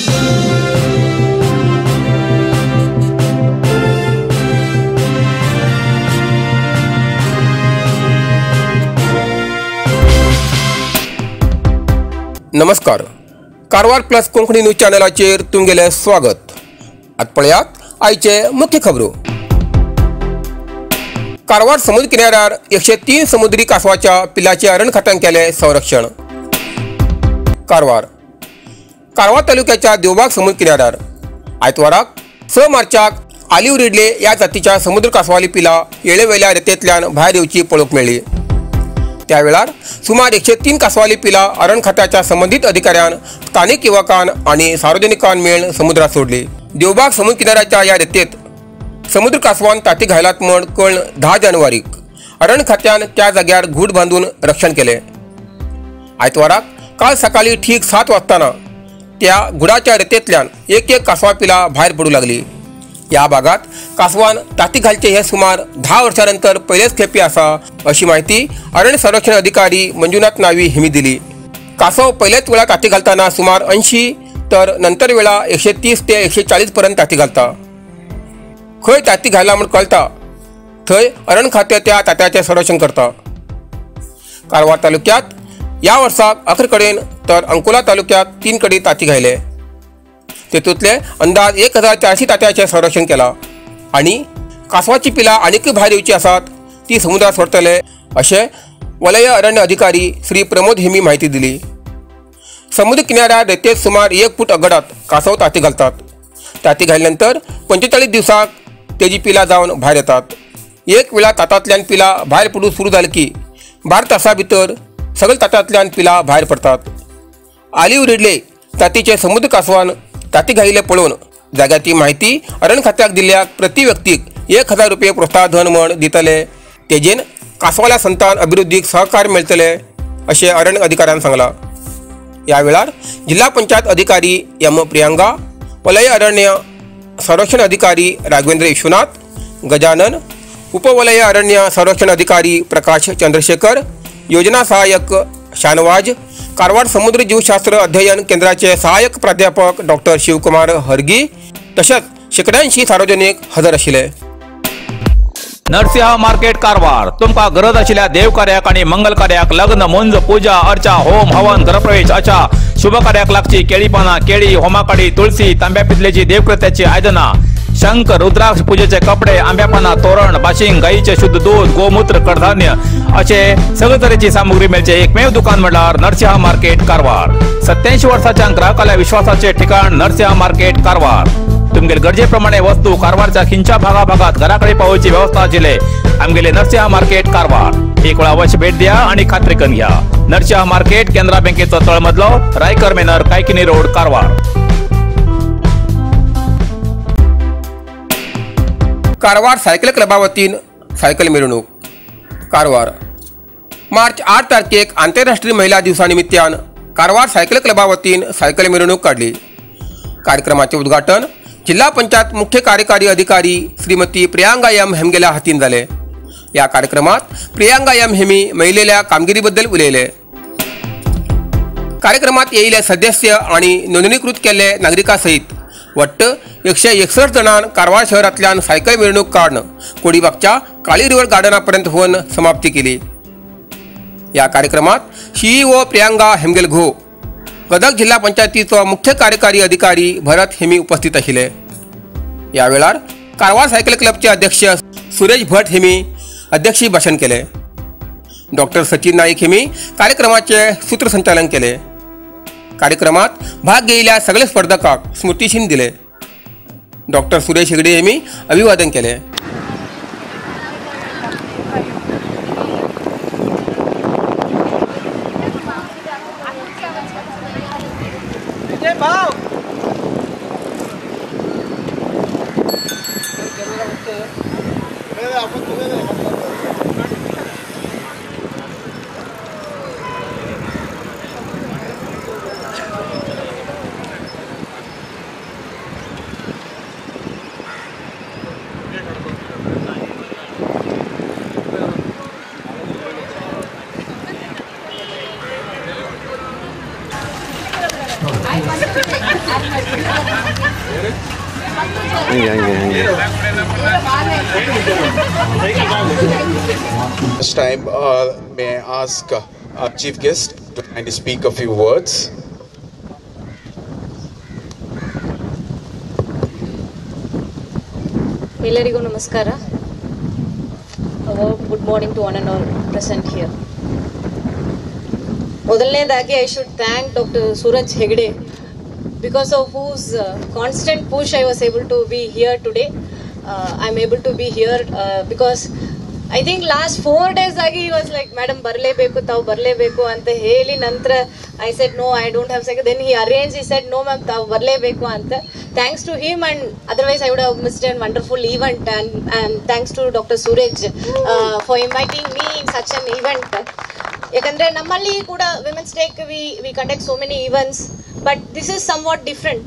नमस्कार. Karwar plus Konkani news चॅनलाचेर तुमगेले स्वागत. आत पळयात आयचे मुख्य खबरो. कारवार समुद्र किनाऱ्यार 103 समुद्री कासवाच्या पिलाचे अरण खात्यान केले संरक्षण. कारवार तालुक्याच्या देवबाग समुद्र किनाऱ्यार आयतवाराक 6 मार्चाक ऑलिव्ह रिडले या जातीच्या समुद्र कासवाली पिला येळेवेल्या रेतेंतल्यान भायर येवची पळोवंक मेळ्ळी. त्यावेळार सुमार 103 कासवाली पिला अरण खात्याच्या संबंधित अधिकाऱ्यान स्थानिक युवकान आणि सार्वजनिकान मेळून समुद्रात सोडली. देवबाग समुद्र किनाऱ्याच्या या रेतेत समुद्र कासवान ताती घायलात म्हण कळन 10 जानेवारीक अरण खात्यान त्या जाग्यार घूट बांधून रक्षण केले. आयतवाराक काल सकाळी ठीक 7 वाजताना त्या घुडाच्या रेतेंतल्यान एक कासवा पिला भायर पडू लागली. या भागात कासवान ताती घालचे हे सुमार 10 वर्षांनंतर पहिलेच खेपे आसा अशी माहिती अरण्य संरक्षण अधिकारी मंजुनाथ नावी हिमी दिली. कासव पहिलेच वेळा ताती घालताना सुमार 80 तर नंतर वेळा 130 ते 140 पर्यंत ताती घालता. खंय ताती घायला म्हण कळटा थंय अरण खाते त्या तात्याचे संरक्षण करता. कारवार तालुक्यात या वर्साक 11 कडेन तर अंकोला तालुक्यात 3 कडे ताती घायले. तेतूंतले अंदाज 1400 तात्याचे संरक्षण केला आणि कासवाची पिला आनीक भायर येवची आसात ती समुद्रात सोडतले अशें वलय अरण्य अधिकारी श्री प्रमोद हेमी माहिती दिली. समुद्र किनाऱ्यार रेतेत सुमार 1 फूट अगडात कासव ताती घालतात. ताती घायल्यानंतर 45 दिवसाक तेजी पिला जावन भायर येतात. एक वेळा तातांतल्यान पिला भायर पडूंक सुरू जाली की 12 तासां भितर सगळ्या तातांतल्यान पिला भायर पडतात. ऑलिव्ह रिडले तातीचे समुद्र कासवान ताती घायिल्ले पळोवन जाग्याची माहिती अरण खात्याक दिल्ल्याक प्रति व्यक्तीक 1000 रुपये प्रोत्साहन धन म्हण दितले. तेजेन कासवाल्या संतान अभिवृद्धीक सहकार्य मेळटले अशें अरण्य अधिकाऱ्यान सांगला. या वेळार जिल्हा पंचायत अधिकारी एम प्रियांका, वलय अरण्य संरक्षण अधिकारी राघवेंद्र विश्वनाथ, गजानन, उपवलय अरण्य संरक्षण अधिकारी प्रकाश चंद्रशेखर, योजना सहाय्यक शानवाज, कारवार समुद्र जीवशास्त्र अध्ययन केंद्राचे सहाय्यक प्राध्यापक डॉक्टर शिवकुमार हरगी तसेच शेकड्यांशी सार्वजनिक हजर आशिल्ले. नरसिंह मार्केट कारवार तुमका गरज आशिल्ल्या देव कार्याक आणि मंगल कार्याक, लग्न, मुंज, पूजा, अर्चा, होम, हवन, गृहप्रवेश अशा शुभ कार्याक लागची केळी पानां, केळी, होमाकाडी, तुळसी, तांब्या पितलेची देवकृत्याची आयदनां, शंख, रुद्राक्ष पूजेचे कपडे, आंब्या पानां, तोरण, बाशिंग, गाईचे शुद्ध दूध, गोमूत्र, कडधान्य असे सगळे तरेची सामुग्री मेळचे एकमेव दुकान म्हणल्यार नरसिंह मार्केट कारवार. 87 वर्सांच्या ग्राहकाल्या विश्वासाचे ठिकाण नरसिंह मार्केट कारवार. तुमगेल गरजेप्रमाणे वस्तू कारवारच्या खिंच्या भागात घराकडे पावोवची व्यवस्था आशिल्ले आमगेले नरसिंह मार्केट कारवार. एक वेळ अवश्य भेट द्या आणि खात्री करून घ्या. नरसिंह मार्केट केंद्रा बँकेचो तळमजलो, रायकर मेनर, कायकिनी रोड, कारवार. कारवार सायकल क्लबा वतीन सायकल मिरवणूक. कारवार मार्च 8 तारखेक आंतरराष्ट्रीय महिला दिवसा निमित्यान कारवार सायकल क्लबा वतीन सायकल मिरवणूक काढली. कार्यक्रमाचे उद्घाटन जिल्हा पंचायत मुख्य कार्यकारी अधिकारी श्रीमती प्रियांका एम हेमगेल्या हातीन जाले. या कार्यक्रमात प्रियांका एम हेमी महिलेल्या कामगिरीबद्दल उलयले. कार्यक्रमात येयले सदस्य आणि नोंदणीकृत केल्ले नागरिकां सहित वट्ट 161 जणांन कारवार शहरांतल्यान सायकल मिरवणूक काडून कोडीबागच्या काळी रिवर गार्डनापर्यंत होऊन समाप्ती केली. या कार्यक्रमात सीईओ प्रियांका हेमगेल घो, गदग जिल्हा पंचायतीचो मुख्य कार्यकारी अधिकारी भरत हेमी उपस्थित आशिल्ले. या वेळार कारवार सायकल क्लबचे अध्यक्ष सुरेश भट हेमी अध्यक्षीय भाषण केले. डॉक्टर सचिन नाईक हेमी कार्यक्रमाचे सूत्रसंचालन केले. कार्यक्रमात भाग घेयल्या सगळे स्पर्धकांक स्मृतिचिन्ह दिले. डॉक्टर सुरेश हेगडे हेमी अभिवादन केले. This time, may I ask our chief guest to kindly speak a few words. ಎಲ್ಲರಿಗೂ ನಮಸ್ಕಾರ. Good morning to one and all present here. ಮೊದಲನೇದಾಗಿ I should thank doctor Suraj Hegde, because of whose constant push I was able to be here today. I am able to be here because I think last 4 days ಆಗಿ was like madam ಬರಲೇಬೇಕು, ತಾವು ಬರಲೇಬೇಕು ಅಂತ ಹೇಳಿ ನಂತರ I said no, I don't have second. Then he arrange, he said no ma'am, ತಾವು ಬರಲೇಬೇಕು ಅಂತ. Thanks to him, and otherwise I would have missed a wonderful event, and thanks to Dr. Suraj for inviting me in such an event. Yakandre nammalli kuda Women's Day we conduct so many events, but this is somewhat different.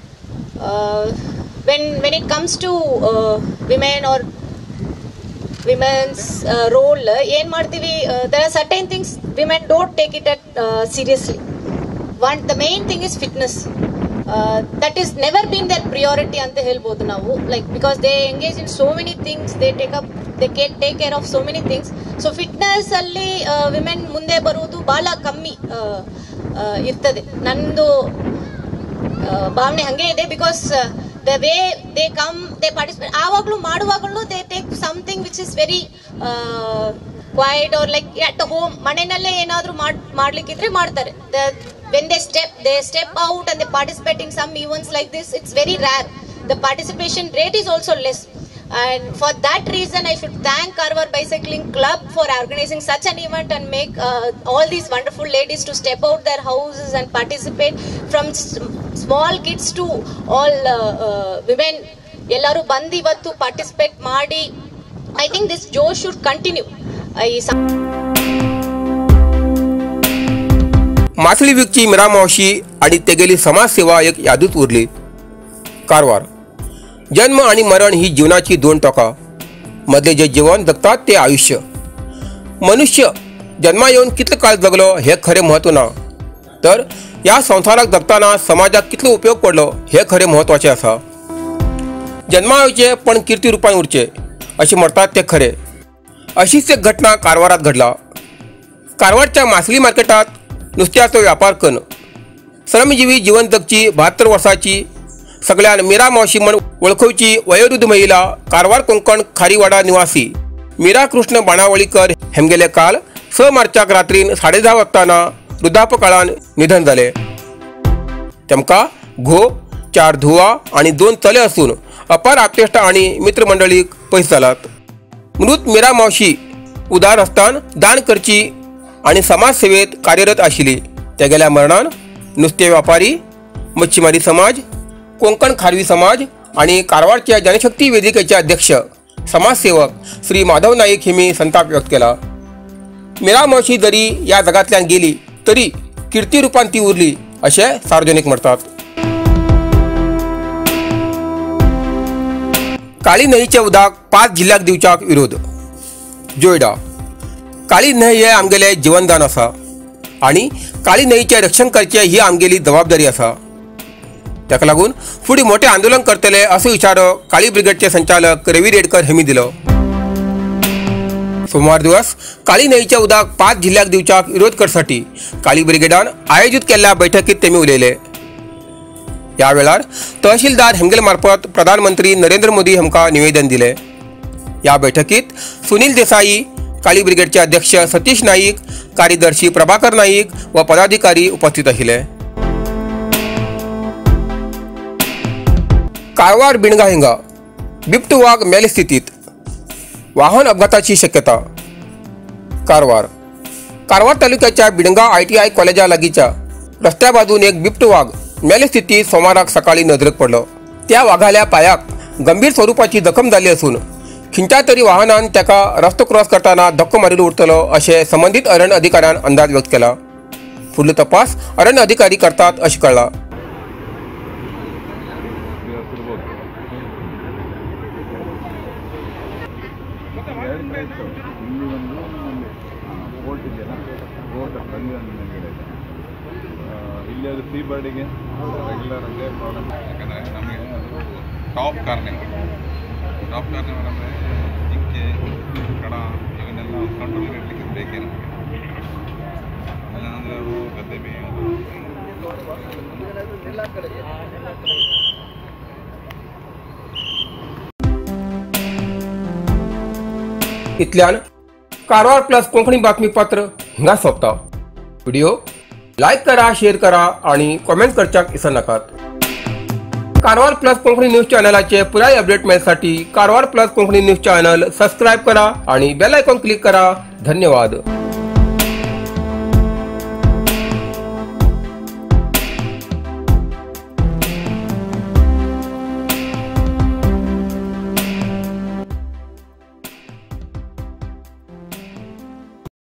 When it comes to women or women's role, yen martivi, there are certain things women don't take it at seriously. One, the main thing is fitness. That is never been their priority anta helbodu navu, like because they engage in so many things, they take care of so many things. So fitness alli women munde barudu bala kammi irtade. Nandu bhavane hange ide, because the way they come, they participate, avaglu maduvaglu they take something which is very quiet, or like at home manennalle enadru madlikidre ಮಾಡ್ತಾರೆ. When they step out and they participate in some events like this, it's very rare. The participation rate is also less, and for that reason I should thank Karwar Bicycling Club for organizing such an event and make all these wonderful ladies to step out their houses and participate, from small kids to all women. Ellaru bandi ivattu participate ಮಾಡಿ. I think this joy should continue. मासळी विकची मीरा मावशी आणि तेगेली समाजसेवा एक यादूच उरली. कारवार. जन्म आणि मरण ही जीवनाची 2 टोकां. मधले जे जीवन जगतात ते आयुष्य. मनुष्य जन्मा येऊन कितलो काळ जगलो हे खरे महत्व ना, तर या संसाराक जगताना समाजाक कितलो उपयोग पडलो हे खरे महत्वाचे आसा. जन्मा येवचे पण कीर्ती रुपान उरचे असे म्हणतात ते खरे. अशीच एक घटना कारवारात घडला. कारवारच्या मासळी मार्केटात नुस्त्याचो व्यापार करून श्रमजीवी जीवन जगची 72 वर्साची, सगळ्यान मीरा मावशी म्हण वळखुची वयोवृद्ध महिला, कारवार कोंकण खारीवाडा निवासी मीरा कृष्ण बाणावळीकर हेमगेले काल 6 मार्चाक रात्रीन 10:30 वाजताना वृद्धापकाळान निधन जाले. तेमका घो, 4 धुवा आणि 2 चले असून अपार आप्तेष्ट आणि मित्रमंडळीक पयस जालात. मृत मीरा मावशी उदार हस्तान दान करची आणि समाजसेवेत कार्यरत आशिल्ली. तेगेल्या मरणान नुस्ते व्यापारी, मच्छीमारी समाज, कोंकण खारवी समाज आणि कारवारच्या जनशक्ती वेदिकेचे अध्यक्ष समाजसेवक श्री माधव नाईक हिमी संताप व्यक्त केला. मीरा मावशी जरी या जगातल्यान गेली तरी कीर्ती रुपान ती उरली असे सार्वजनिक म्हणतात. काळी न्हंयचे उदक 5 जिल्ह्याक दिवच्याक विरोध. जोयडा. काळी न्हंय हे आमगेले जीवनदान आसा आणि काळी न्हंयचे रक्षण करचे ही आमगेली जबाबदारी आसा. ताका लागून फुडें मोठे आंदोलन करतले असो इशारो काळी ब्रिगेडचे संचालक रवी रेडकर हेमी दिलो. सोमवार दिवस काळी न्हंयचे उदक 5 जिल्ह्याक दिवच्याक विरोध करसाठी काळी ब्रिगेडान आयोजित केल्ल्या बैठकीत तेमी उलयले. या वेळार तहसीलदार हेमगेल मार्फत प्रधानमंत्री नरेंद्र मोदी हेमका निवेदन दिले. या बैठकीत सुनील देसाई, काळी ब्रिगेडचे अध्यक्ष सतीश नाईक, कार्यदर्शी प्रभाकर नाईक व पदाधिकारी उपस्थित आशिल्ले. कारवार बिणगा हिंगा बिबट वाघ मेले स्थितीत, वाहन अपघाताची शक्यता. कारवार तालुक्याच्या बिणगा ITI कॉलेजा लागीच्या रस्त्या बाजून एक बिबट वाघ मेले स्थितीत सोमाराक सकाळी नजरेक पडलो. त्या वाघाल्या पायाक गंभीर स्वरूपाची जखम झाली असून खिंच्या तरी वाहनान त्याका रस्तो क्रॉस करताना धक्को मारिल्लो उरतलो अशें संबंधित अरण्य अधिकाऱ्यान अंदाज व्यक्त केला. फुडलो तपास अरण्य अधिकारी करतात अशें कळ्ळां. ಇಲ್ಲಿ ಅದು ಫ್ರೀ ಬರ್ಡಿಗೆ ರೆಗ್ಯುಲರ್ ಅದೇ ಪ್ರಾಬ್ಲಮ್. ಯಾಕಂದರೆ ನಮಗೆ ಅದು ಟಾಪ್ ಕಾರ್ನಿವಲ್ ಅಂದರೆ ಜಿಂಕೆ ಕಡ ಇವನ್ನೆಲ್ಲ ಕಂಟ್ರೋಲ್ ಇರಲಿಕ್ಕೆ ಬೇಕೇ ನಮಗೆ. ಅಂದರೆ ಅವು ಗದ್ದೆ ಮೇಯೋದು इतल्यान कारवार प्लस कोंकणी बातमीपत्र हिंगा सोंपता. व्हिडिओ लाईक करा, शेअर करा आणि कॉमेंट करच्याक विसरू नकात. कारवार प्लस कोंकणी न्यूज चॅनलाचे पुराय अपडेट मेळसाठी Karwar plus Konkani news channel subscribe करा आणि बेल आयकॉन क्लिक करा. धन्यवाद.